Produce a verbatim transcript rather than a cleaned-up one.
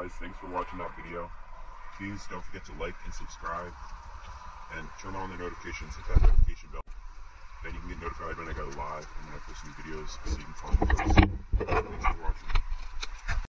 guys, thanks for watching that video. Please don't forget to like and subscribe, and turn on the notifications, hit that notification bell. Then you can get notified when I go live and when I post new videos, so you can follow me. Thanks for watching.